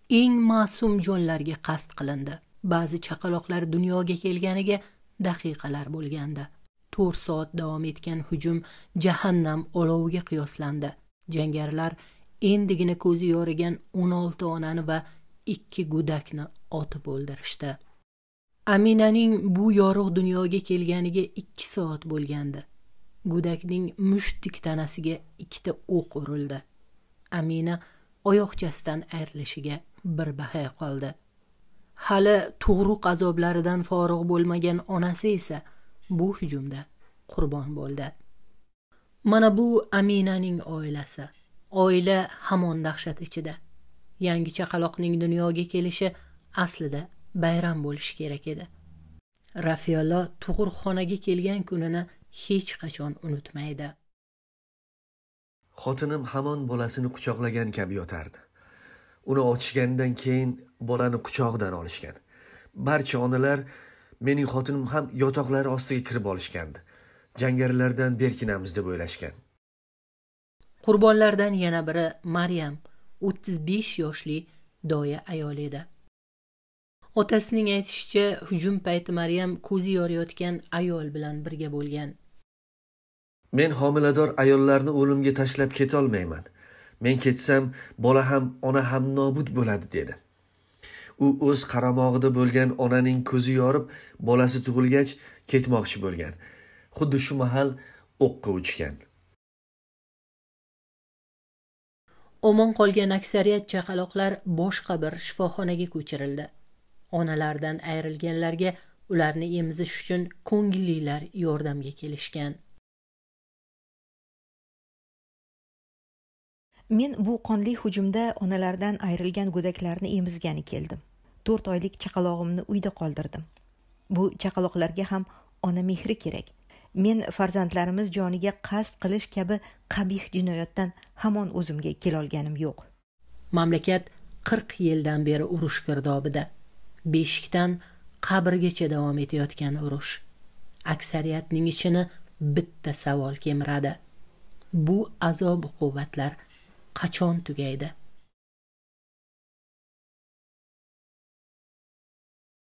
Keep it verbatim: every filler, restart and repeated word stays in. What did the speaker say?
eng ma'sum jonlarga qasd qilindi. Ba'zi chaqaloqlar dunyoga kelganiga daqiqalar bo'lgandi. to'rt soat davom etgan hujum jahannam oloviga qiyoslandi. Jangarilar endigina ko'zi yorigan o'n olti onani va ikki gudakni otib o'ldirishdi. Aminaning bu yorug' dunyoga kelganiga ikki soat bo'lgandi. Gudakning mushtdek tanasiga ikkita o'q urildi. Amina oyoqchasidan ayrilishiga bir bahay qoldi. Hali tug'ruq azoblaridan forig' bo'lmagan onasi esa bu hujumda qurbon bo'ldi. Mana bu Aminaning oilasi. Oila hamon dahshat ichida. Yangi chaqaloqning dunyoga kelishi aslida bayram bo'lishi kerak edi. Rafiullo tug'ruqxonaga kelgan kunini hech qachon unutmaydi. Xotinim hamon bolasini quchoqlagan kabi yotardi. Uni ochgandan keyin bolani quchog'idan olishgan. Barcha onalar mening xotinim ham yotoqlari ostiga kirib olishgandi. Jangarilardan berkinamiz deb o'ylashgan. Qurbonlardan yana biri Maryam, o'ttiz besh yoshli doya ayol edi. Otasining aytishicha, hujum payti Maryam ko'zi yoriyotgan ayol bilan birga bo'lgan. Men homilador ayollarni o'limga tashlab keta olmayman. Men ketsam, bola ham, ona ham nobud bo'ladi dedi. U o'z qaramog'ida bo'lgan onaning ko'zi yorib, bolasi tug'ilgach ketmoqchi bo'lgan. Xuddi shu mahal o'qqa uchgan. Omon qolgan aksariyat chaqaloqlar boshqa bir shifoxonaga ko'chirildi. Onalardan ayrilganlarga ularni emizish uchun ko'ngillilar yordamga kelishgan. Men bu qonli hujumda onalardan ayrilgan go'daklarni emizgani keldim. to'rt oylik chaqalog'imni uyda qoldirdim. Bu chaqaloqlarga ham ona mehri kerak. Men farzandlarimiz joniga qasd qilish kabi qabih jinoyatdan hamon o'zimga kelolganim yo'q. Mamlakat qirq yildan beri urush girdobida. Beshikdan qabrgacha davom etayotgan urush. Aksariyatning ichini bitta savol kemiradi. Bu azob-uqubatlar qachon tugaydi?